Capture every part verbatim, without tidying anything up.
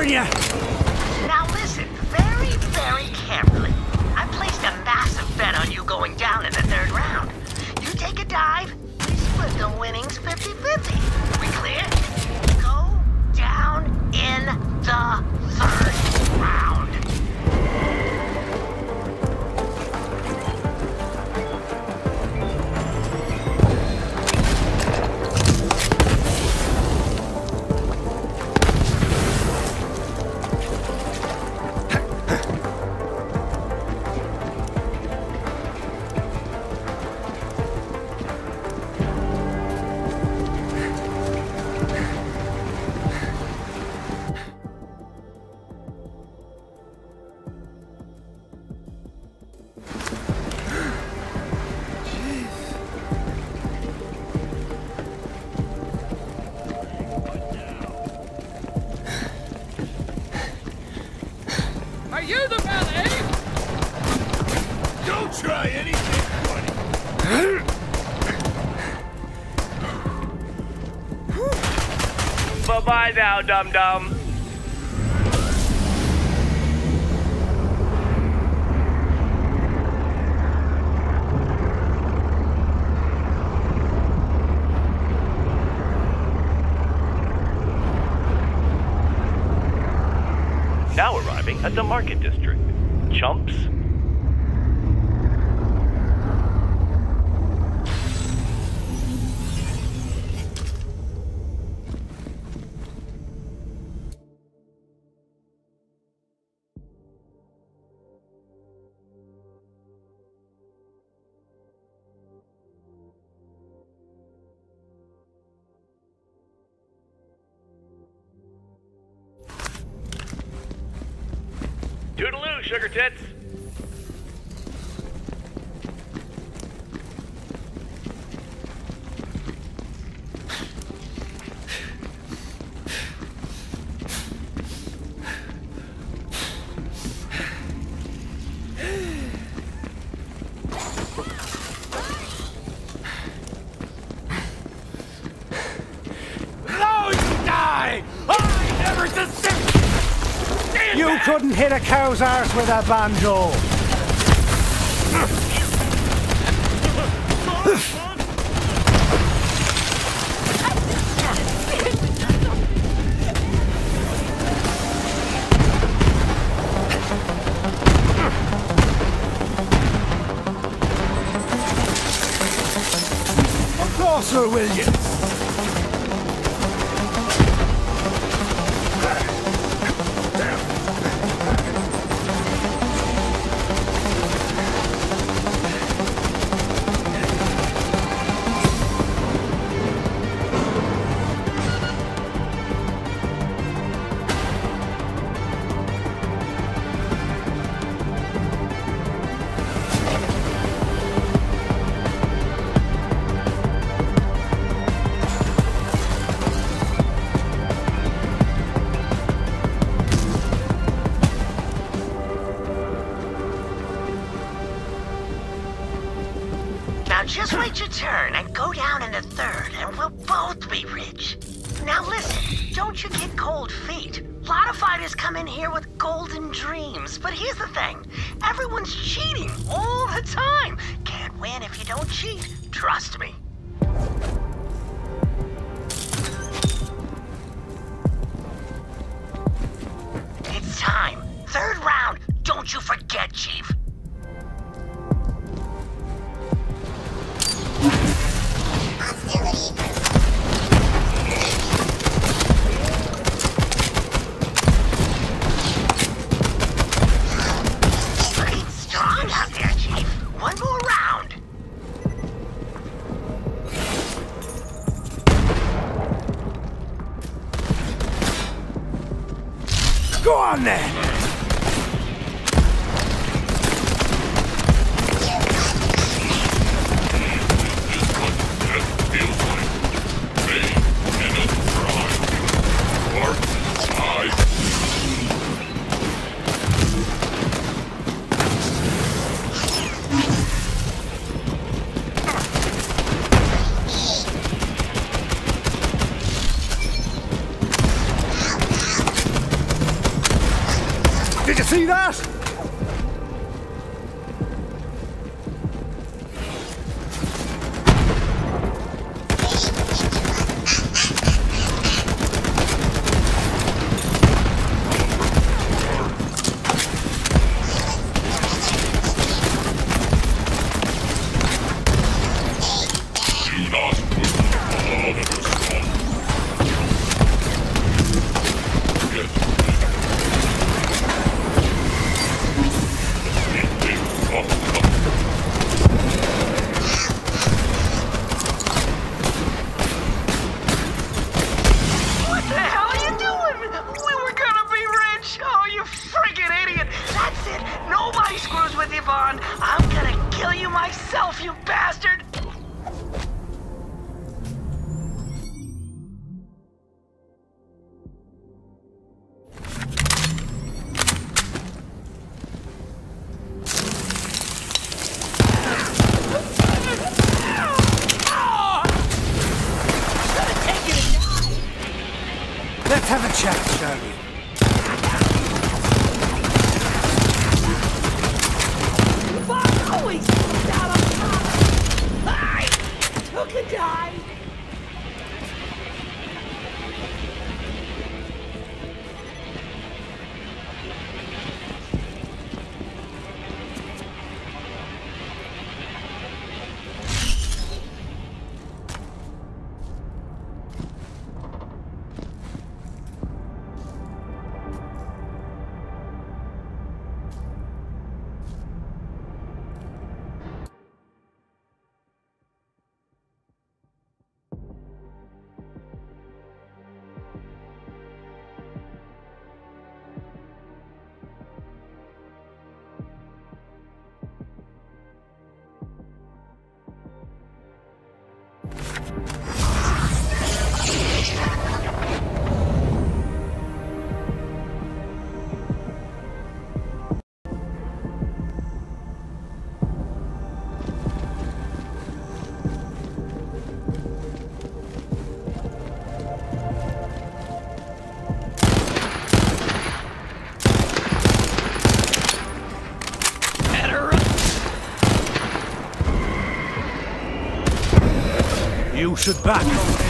warn you! Now listen, very, very carefully. I placed a massive bet on you going down in the third round. You take a dive, we split the winnings fifty fifty. We clear? Go down in the third round. Try anything funny. Bye-bye now, dum-dum. Now arriving at the Market District. Chumps. Toodaloo, sugar tits. No, you die! I never desist! You couldn't hit a cow's arse with a banjo! Closer, will you? Just wait your turn and go down in the third, and we'll both be rich. Now listen, don't you get cold feet. A lot of fighters come in here with golden dreams, but here's the thing. Everyone's cheating all the time. Can't win if you don't cheat. Trust me. It's time. Third round. Don't you forget, Chief. Looking strong out there, Chief. One more round. Go on then! you see that? I'm gonna kill you myself, you bastard! Let's have a chat, shall we? Always down on top! I took a dive! You should back away.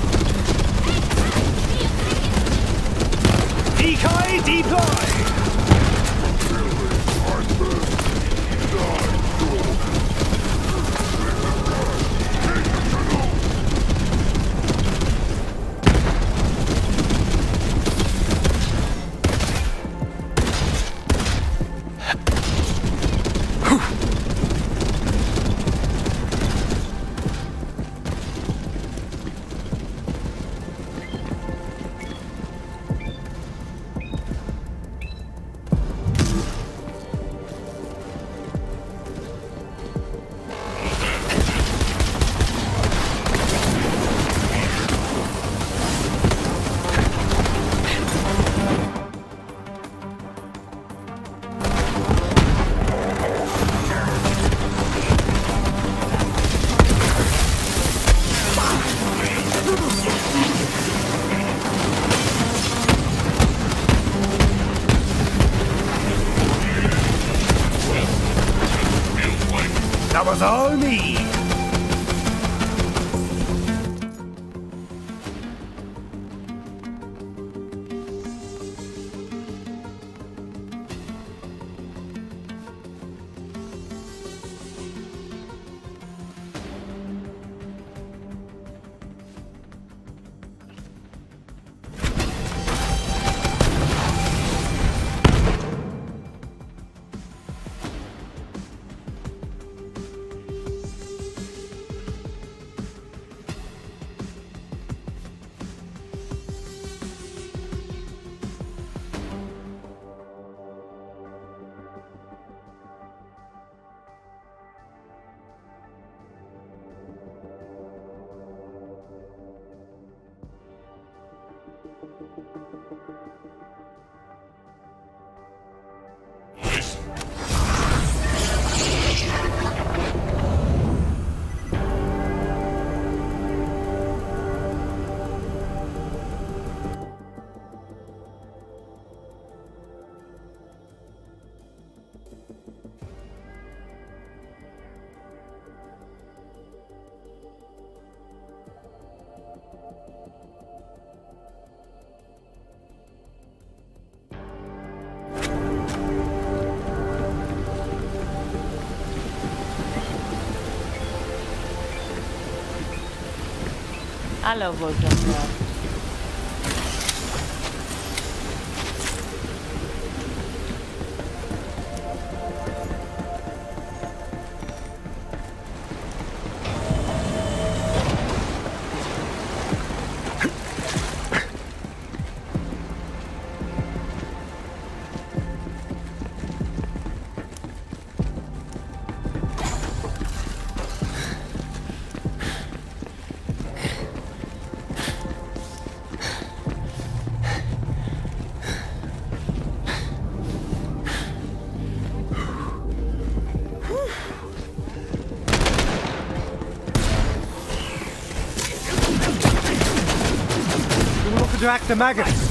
Decoy, deploy! That was all me! Ale uwielbiam. To act the maggots.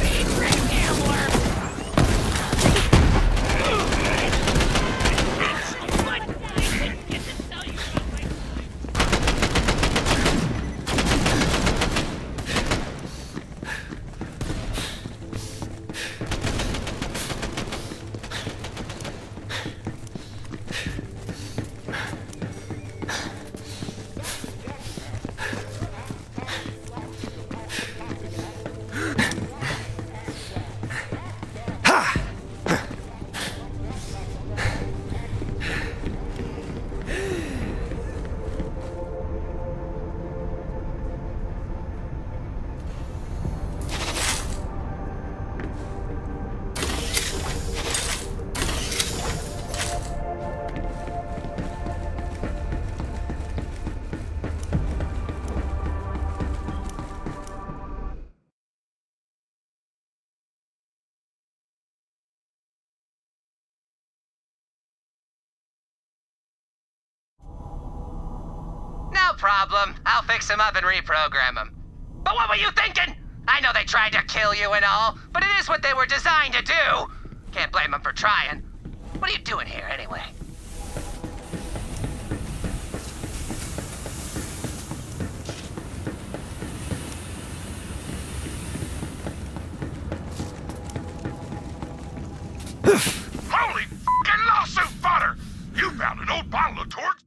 No problem. I'll fix him up and reprogram him. But what were you thinking? I know they tried to kill you and all, but it is what they were designed to do. Can't blame them for trying. What are you doing here, anyway? Holy f***ing lawsuit fodder! You found an old bottle of torch?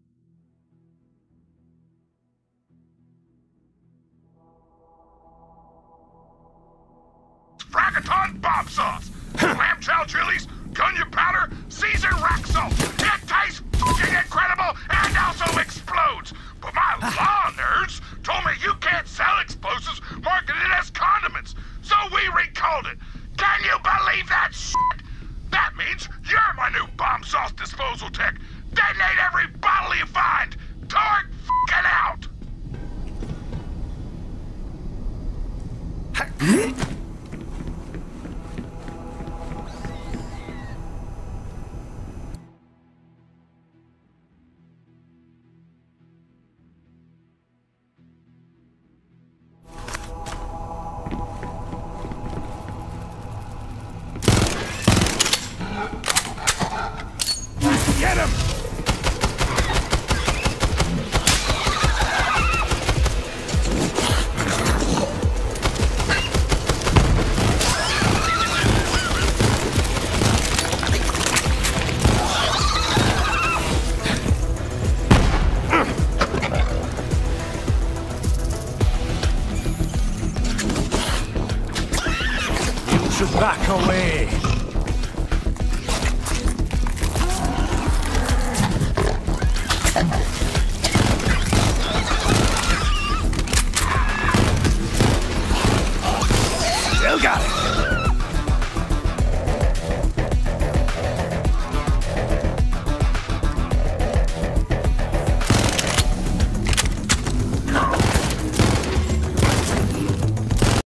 Fragaton bomb sauce, lamb chow chilies, gunyon powder, Caesar rock salt. It tastes f***ing incredible and also explodes. But my law nerds told me you can't sell explosives marketed as condiments, so we recalled it. Can you believe that shit? That means you're my new bomb sauce disposal tech. Detonate every bottle you find. Torque f***ing out. Get him! You should back away. Still got it.